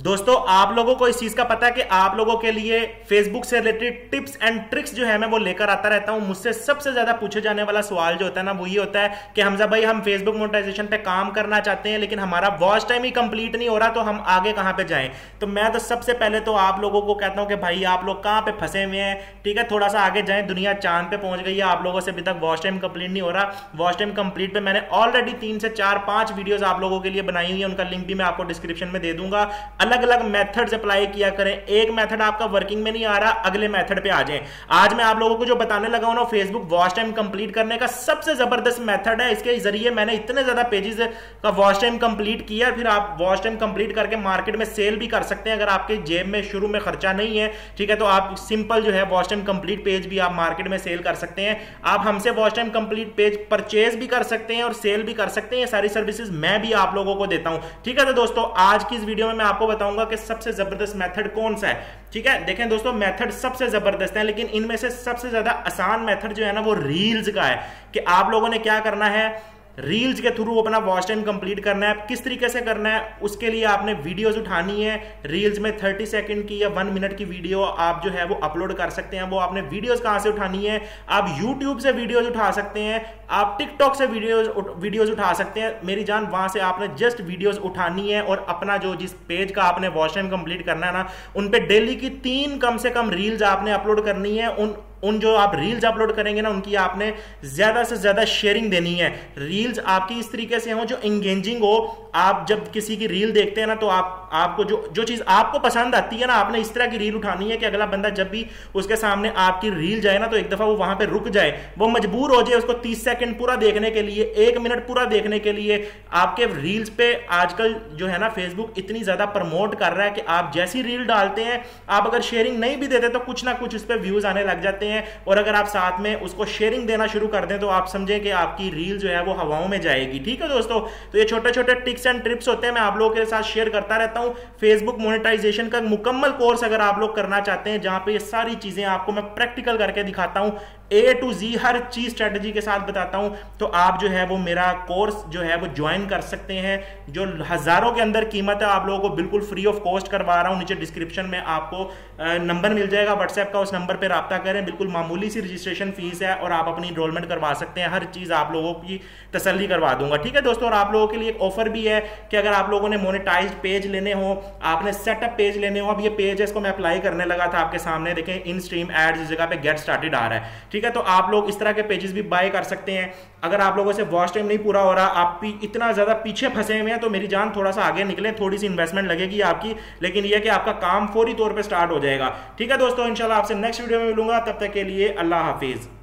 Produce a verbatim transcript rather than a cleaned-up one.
दोस्तों आप लोगों को इस चीज का पता है कि आप लोगों के लिए फेसबुक से रिलेटेड टिप्स एंड ट्रिक्स जो है मैं वो लेकर आता रहता हूं। मुझसे सबसे ज्यादा पूछे जाने वाला सवाल जो होता है ना वो ये होता है कि हमजा भाई हम फेसबुक मोनेटाइजेशन पे काम करना चाहते हैं लेकिन हमारा वॉच टाइम ही कंप्लीट नहीं हो रहा, तो हम आगे कहां पे जाएं। तो मैं तो सबसे पहले तो आप लोगों को कहता हूं कि भाई आप लोग कहां पे फंसे हुए हैं, ठीक है, थोड़ा सा आगे जाएं। दुनिया चांद पे पहुंच गई है, आप लोगों से अभी तक वॉच टाइम कंप्लीट नहीं हो रहा। वॉच टाइम कंप्लीट पे मैंने ऑलरेडी तीन से चार पांच वीडियोस आप लोगों के लिए बनाई हुई है, उनका लिंक भी मैं आपको डिस्क्रिप्शन में दे दूंगा। अलग अलग मेथड अप्लाई किया करें। एक मेथड आपका वर्किंग में नहीं आ रहा, अगले मेथड पे आ जाएं। आज मैं आप लोगों को जो बताने लगा हूं ना फेसबुक वॉच टाइम कंप्लीट करने का सबसे जबरदस्त मेथड है। इसके जरिए मैंने इतने ज्यादा पेजेस का वॉच टाइम कंप्लीट किया, फिर आप वॉच टाइम कंप्लीट करके मार्केट में सेल भी कर सकते हैं। अगर आपके जेब में शुरू में खर्चा नहीं है, ठीक है, तो आप सिंपल जो है वॉच टाइम कंप्लीट पेज भी आप मार्केट में सेल कर सकते हैं। आप हमसे watch time complete page purchase भी कर सकते हैं और सेल भी कर सकते हैं। सारी सर्विसेज मैं भी आप लोगों को देता हूं, ठीक है। तो दोस्तों आज की इस वीडियो में मैं आपको बताऊंगा कि सबसे जबरदस्त मेथड कौन सा है, ठीक है। देखें दोस्तों मेथड सबसे जबरदस्त है, लेकिन इनमें से सबसे ज्यादा आसान मेथड जो है ना वो रील्स का है। कि आप लोगों ने क्या करना है, रील्स के थ्रू अपना वॉच टाइम कंप्लीट करना है। किस तरीके से करना है, उसके लिए आपने वीडियोस उठानी है। रील्स में तीस सेकंड की या वन मिनट की वीडियो आप जो है वो अपलोड कर सकते हैं। वो आपने वीडियोस कहां से उठानी है, आप यूट्यूब से वीडियोस उठा सकते हैं, आप टिकटॉक से वीडियोस वीडियोस उठा सकते हैं। मेरी जान वहां से आपने जस्ट वीडियोस उठानी है और अपना जो जिस पेज का आपने वॉच टाइम कंप्लीट करना है ना, उन पे डेली की तीन कम से कम रील्स आपने अपलोड करनी है। उन उन जो आप रील्स अपलोड करेंगे ना उनकी आपने ज्यादा से ज्यादा शेयरिंग देनी है। रील्स आपकी इस तरीके से हो जो एंगेजिंग हो। आप जब किसी की रील देखते हैं ना तो आप आपको जो जो चीज आपको पसंद आती है ना, आपने इस तरह की रील उठानी है कि अगला बंदा जब भी उसके सामने आपकी रील जाए ना तो एक दफा वो वहां पे रुक जाए, वो मजबूर हो जाए उसको तीस सेकंड पूरा देखने के लिए, एक मिनट पूरा देखने के लिए। आपके रील्स पे आजकल जो है ना फेसबुक इतनी ज्यादा प्रमोट कर रहा है कि आप जैसी रील डालते हैं, आप अगर शेयरिंग नहीं भी देते तो कुछ ना कुछ उस पर व्यूज आने लग जाते हैं। और अगर आप साथ में उसको शेयरिंग देना शुरू कर दें तो आप समझें कि आपकी रील जो है वो हवाओं में जाएगी, ठीक है दोस्तों। तो ये छोटे छोटे टिप्स एंड ट्रिप्स होते हैं, मैं आप लोगों के साथ शेयर करता रहता हूं। फेसबुक मोनेटाइजेशन का मुकम्मल कोर्स अगर आप लोग करना चाहते हैं जहां पे ये सारी चीजें आपको मैं प्रैक्टिकल करके दिखाता हूं, ए टू जी हर चीज स्ट्रेटजी के साथ बताता हूं, तो आप जो है वो मेरा कोर्स जो है वो ज्वाइन कर सकते हैं। जो हजारों के अंदर कीमत है, आप लोगों को बिल्कुल फ्री ऑफ कॉस्ट करवा रहा हूं। नीचे डिस्क्रिप्शन में आपको नंबर मिल जाएगा व्हाट्सएप का, उस नंबर पर रब्ता करें। बिल्कुल मामूली सी रजिस्ट्रेशन फीस है और आप अपनी इनरोलमेंट करवा सकते हैं। हर चीज आप लोगों की तसल्ली करवा दूंगा, ठीक है दोस्तों। और आप लोगों के लिए एक ऑफर भी है कि अगर आप लोगों ने मोनेटाइज्ड पेज लेने हो, आपने सेटअप पेज लेने हो, अब ये पेज है इसको मैं अप्लाई करने लगा था आपके सामने, देखें इन स्ट्रीम एड्स इस जगह पे गेट स्टार्टेड आ रहा है, ठीक है। तो आप लोग इस तरह के पेजेस भी बाय कर सकते हैं। अगर आप लोगों से वॉच टाइम नहीं पूरा हो रहा, आप भी इतना ज्यादा पीछे फंसे हुए हैं, तो मेरी जान थोड़ा सा आगे निकलें। थोड़ी सी इन्वेस्टमेंट लगेगी आपकी, लेकिन यह कि आपका काम फौरी तौर पे स्टार्ट हो जाएगा, ठीक है दोस्तों। इंशाल्लाह आपसे नेक्स्ट वीडियो में मिलूंगा, तब तक के लिए अल्लाह हाफिज।